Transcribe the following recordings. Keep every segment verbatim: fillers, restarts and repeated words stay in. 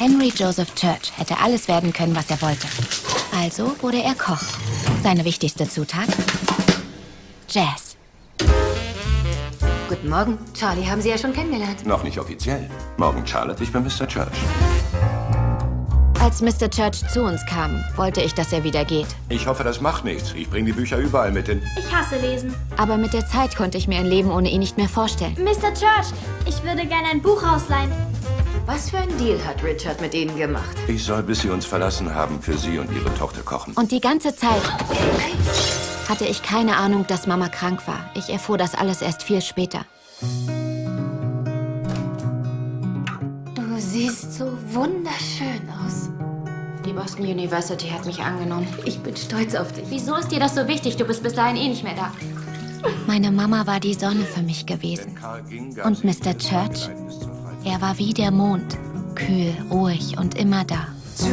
Henry Joseph Church hätte alles werden können, was er wollte. Also wurde er Koch. Seine wichtigste Zutat? Jazz. Guten Morgen. Charlie haben Sie ja schon kennengelernt. Noch nicht offiziell. Morgen, Charlotte, ich bin Mister Church. Als Mister Church zu uns kam, wollte ich, dass er wieder geht. Ich hoffe, das macht nichts. Ich bringe die Bücher überall mit hin. Ich hasse Lesen. Aber mit der Zeit konnte ich mir ein Leben ohne ihn nicht mehr vorstellen. Mister Church, ich würde gerne ein Buch ausleihen. Was für ein Deal hat Richard mit Ihnen gemacht? Ich soll, bis Sie uns verlassen haben, für Sie und Ihre Tochter kochen. Und die ganze Zeit hatte ich keine Ahnung, dass Mama krank war. Ich erfuhr das alles erst viel später. Du siehst so wunderschön aus. Die Boston University hat mich angenommen. Ich bin stolz auf dich. Wieso ist dir das so wichtig? Du bist bis dahin eh nicht mehr da. Meine Mama war die Sonne für mich gewesen. Und Mister Church, er war wie der Mond. Kühl, ruhig und immer da.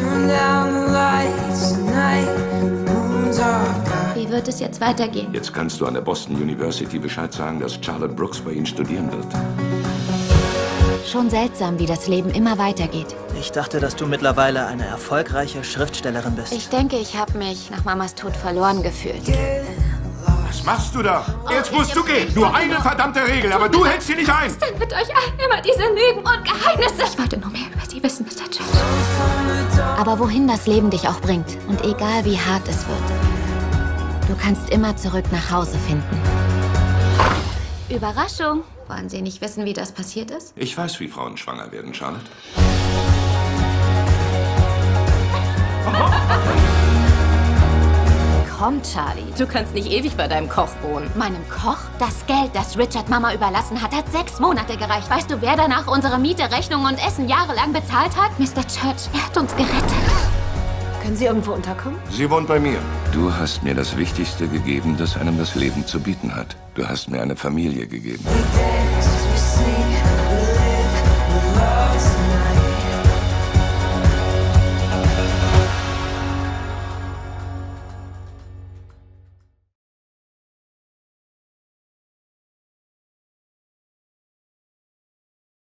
Wie wird es jetzt weitergehen? Jetzt kannst du an der Boston University Bescheid sagen, dass Charlotte Brooks bei Ihnen studieren wird. Schon seltsam, wie das Leben immer weitergeht. Ich dachte, dass du mittlerweile eine erfolgreiche Schriftstellerin bist. Ich denke, ich habe mich nach Mamas Tod verloren gefühlt. Was machst du da? Jetzt musst du gehen. Nur eine verdammte Regel, aber du hältst sie nicht ein. Was denn mit euch allen immer diese Lügen und Geheimnisse? Ich wollte nur mehr über sie wissen, Mister Church. Aber wohin das Leben dich auch bringt und egal wie hart es wird, du kannst immer zurück nach Hause finden. Überraschung. Wollen Sie nicht wissen, wie das passiert ist? Ich weiß, wie Frauen schwanger werden, Charlotte. Komm, Charlie. Du kannst nicht ewig bei deinem Koch wohnen. Meinem Koch? Das Geld, das Richard Mama überlassen hat, hat sechs Monate gereicht. Weißt du, wer danach unsere Miete, Rechnung und Essen jahrelang bezahlt hat? Mister Church. Er hat uns gerettet. Können Sie irgendwo unterkommen? Sie wohnt bei mir. Du hast mir das Wichtigste gegeben, das einem das Leben zu bieten hat. Du hast mir eine Familie gegeben.